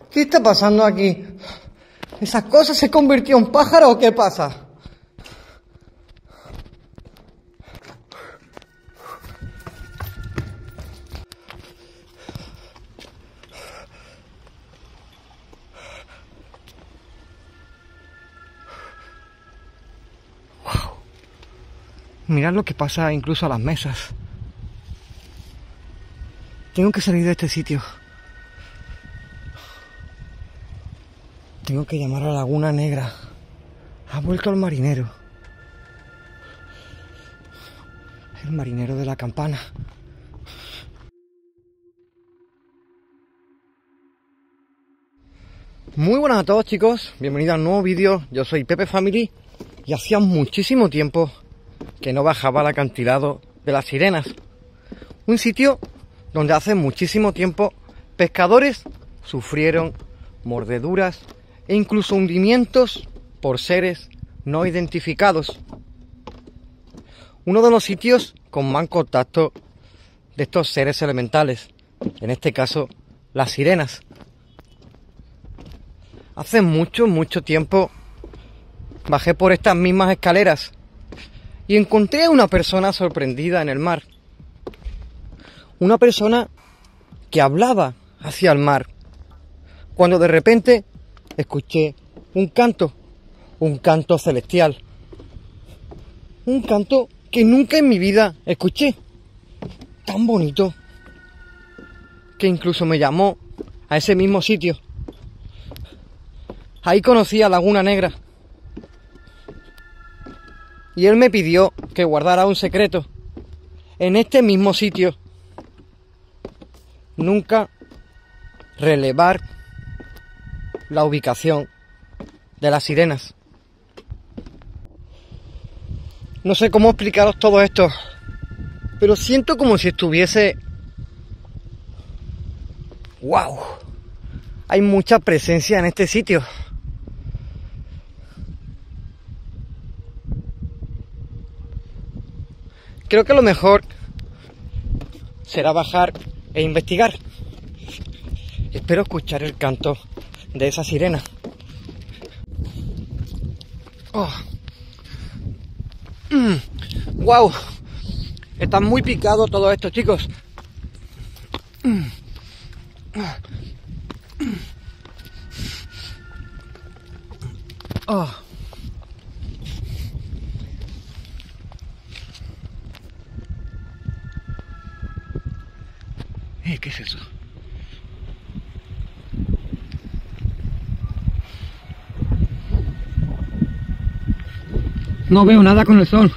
¿Qué está pasando aquí? ¿Esas cosas se convirtió en pájaro o qué pasa? Mirad lo que pasa incluso a las mesas. Tengo que salir de este sitio. Tengo que llamar a la Laguna Negra. Ha vuelto el marinero. El marinero de la campana. Muy buenas a todos, chicos. Bienvenidos a un nuevo vídeo. Yo soy Pepe Family. Y hacía muchísimo tiempo que no bajaba al acantilado de las Sirenas. Un sitio donde hace muchísimo tiempo pescadores sufrieron mordeduras e incluso hundimientos por seres no identificados. Uno de los sitios con más contacto de estos seres elementales, en este caso las sirenas. Hace mucho tiempo bajé por estas mismas escaleras y encontré a una persona sorprendida en el mar. Una persona que hablaba hacia el mar, cuando de repente escuché un canto celestial. Un canto que nunca en mi vida escuché. Tan bonito que incluso me llamó a ese mismo sitio. Ahí conocí a Laguna Negra. Y él me pidió que guardara un secreto. En este mismo sitio. Nunca relevar la ubicación de las sirenas. No sé cómo explicaros todo esto, pero siento como si estuviese... ¡Wow! Hay mucha presencia en este sitio. Creo que lo mejor será bajar e investigar. Espero escuchar el canto de esa sirena. Oh. ¡Wow! Está muy picado todo esto, chicos. Oh. ¿Qué es eso? No veo nada con el sol.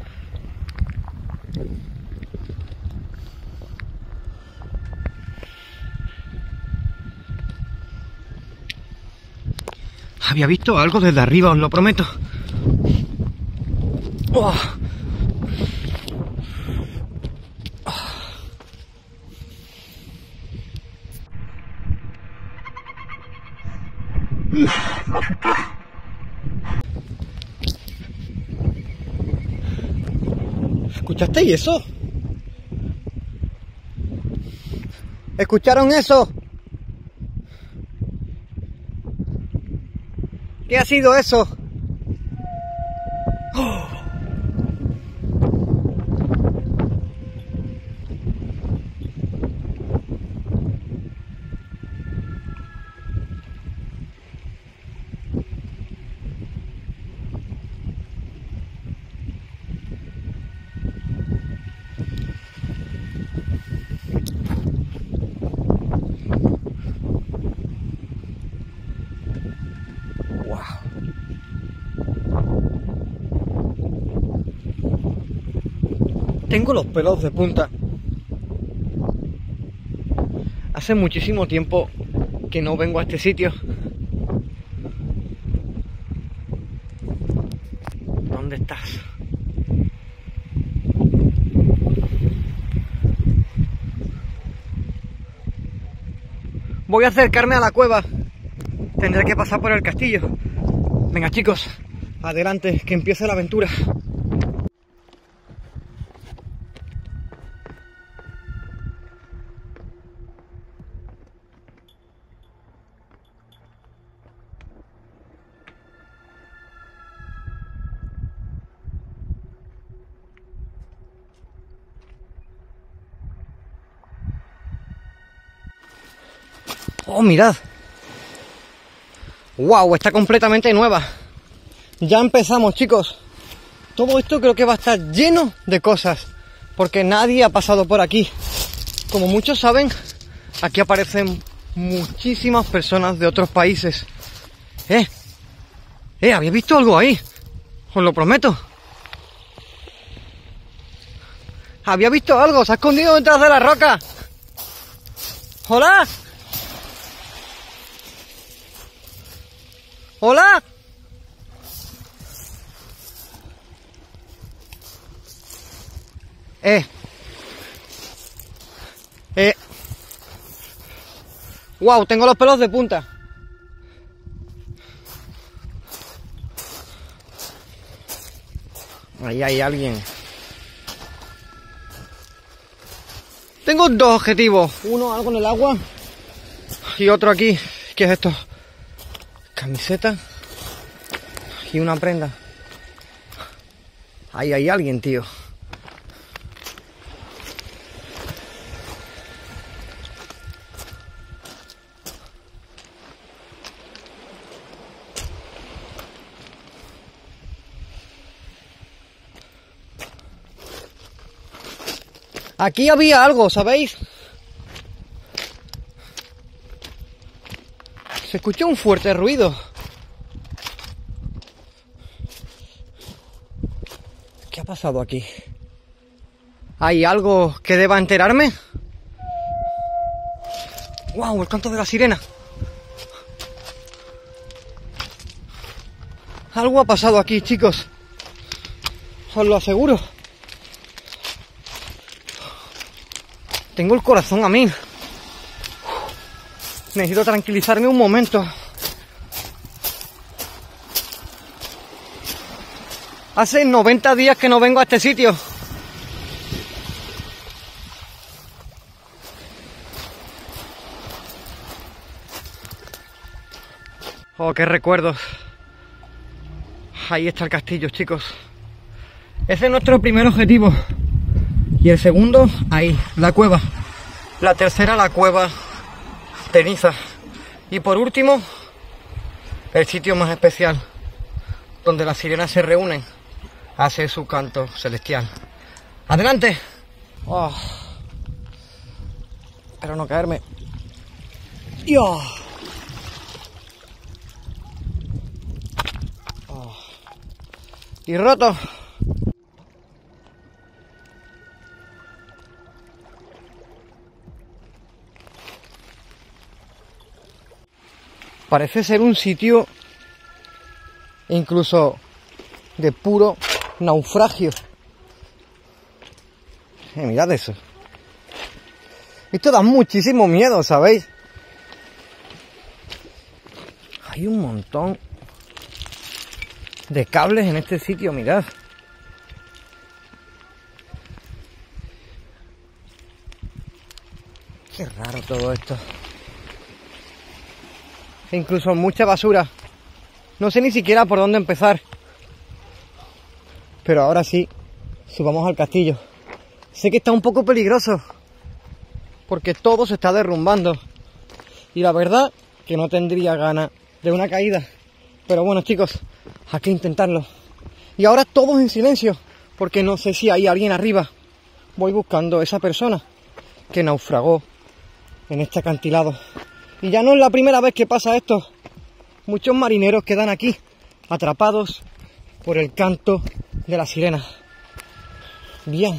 Había visto algo desde arriba, os lo prometo. Oh. ¿Escuchasteis eso? ¿Escucharon eso? ¿Qué ha sido eso? ¡Oh! Tengo los pelos de punta. Hace muchísimo tiempo que no vengo a este sitio. ¿Dónde estás? Voy a acercarme a la cueva. Tendré que pasar por el castillo. Venga, chicos, adelante, que empiece la aventura. Oh, mirad. Wow, está completamente nueva. Ya empezamos, chicos. Todo esto creo que va a estar lleno de cosas, porque nadie ha pasado por aquí. Como muchos saben, aquí aparecen muchísimas personas de otros países. ¿Habéis visto algo ahí? Os lo prometo. Había visto algo, se ha escondido detrás de la roca. ¡Hola! ¡Hola! Wow, tengo los pelos de punta. Ahí hay alguien. Tengo dos objetivos. Uno, algo en el agua. Y otro aquí. ¿Qué es esto? Camiseta. Y una prenda. Ahí hay alguien, tío. Aquí había algo, ¿sabéis? Se escuchó un fuerte ruido. ¿Qué ha pasado aquí? ¿Hay algo que deba enterarme? ¡Wow! El canto de la sirena. Algo ha pasado aquí, chicos. Os lo aseguro. Tengo el corazón a mil. Necesito tranquilizarme un momento. Hace 90 días que no vengo a este sitio. Oh, qué recuerdos. Ahí está el castillo, chicos. Ese es nuestro primer objetivo. Y el segundo, ahí, la cueva. La tercera, la cueva de Niza. Y por último, el sitio más especial, donde las sirenas se reúnen, hace su canto celestial. ¡Adelante! Oh. Espero no caerme. ¡Dios! Oh. Y roto. Parece ser un sitio incluso de puro naufragio. Mirad eso. Esto da muchísimo miedo, ¿sabéis? Hay un montón de cables en este sitio, mirad. Qué raro todo esto. E incluso mucha basura. No sé ni siquiera por dónde empezar. Pero ahora sí, subamos al castillo. Sé que está un poco peligroso, porque todo se está derrumbando. Y la verdad que no tendría ganas de una caída. Pero bueno, chicos, hay que intentarlo. Y ahora todos en silencio, porque no sé si hay alguien arriba. Voy buscando a esa persona que naufragó en este acantilado. Y ya no es la primera vez que pasa esto. Muchos marineros quedan aquí, atrapados por el canto de la sirena. Bien.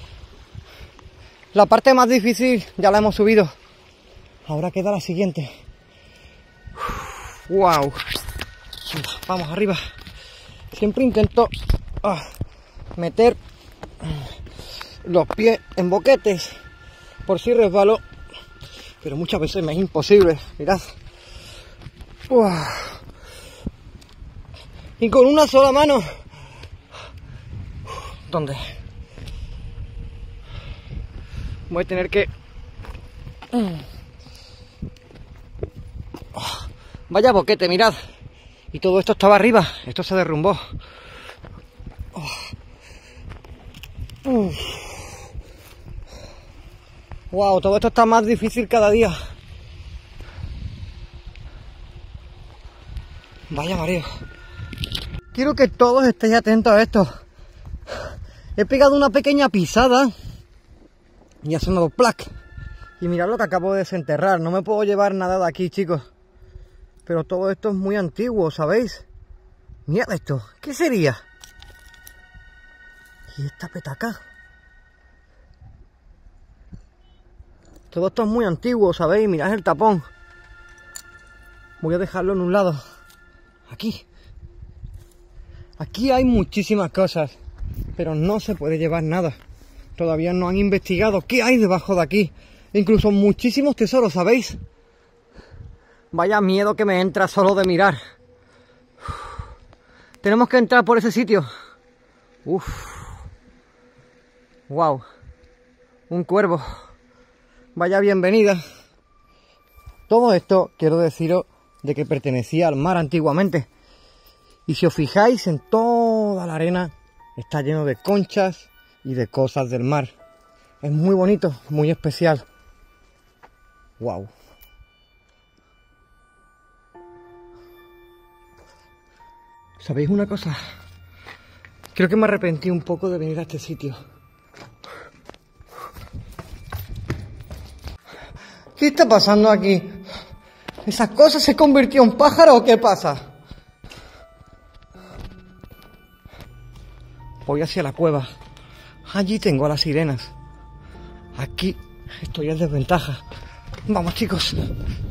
La parte más difícil ya la hemos subido. Ahora queda la siguiente. ¡Wow! Vamos arriba. Siempre intento meter los pies en boquetes por si resbalo, pero muchas veces me es imposible. Mirad. Y con una sola mano. ¿Dónde? Voy a tener que... Vaya boquete, mirad. Y todo esto estaba arriba. Esto se derrumbó. Wow, todo esto está más difícil cada día. Vaya mareo. Quiero que todos estéis atentos a esto. He pegado una pequeña pisada y ha sonado plac. Y mirad lo que acabo de desenterrar. No me puedo llevar nada de aquí, chicos. Pero todo esto es muy antiguo, ¿sabéis? Mirad esto. ¿Qué sería? ¿Y esta petaca? Todo esto es muy antiguo, ¿sabéis? Mirad el tapón. Voy a dejarlo en un lado. Aquí. Aquí hay muchísimas cosas, pero no se puede llevar nada. Todavía no han investigado qué hay debajo de aquí. Incluso muchísimos tesoros, ¿sabéis? Vaya miedo que me entra solo de mirar. Tenemos que entrar por ese sitio. Uf. Wow. Un cuervo. Vaya bienvenida. Todo esto quiero deciros de que pertenecía al mar antiguamente. Y si os fijáis en toda la arena, está lleno de conchas y de cosas del mar. Es muy bonito, muy especial. Wow. ¿Sabéis una cosa? Creo que me arrepentí un poco de venir a este sitio. ¿Qué está pasando aquí? ¿Esa cosa se convirtió en pájaro o qué pasa? Voy hacia la cueva. Allí tengo a las sirenas. Aquí estoy en desventaja. Vamos, chicos.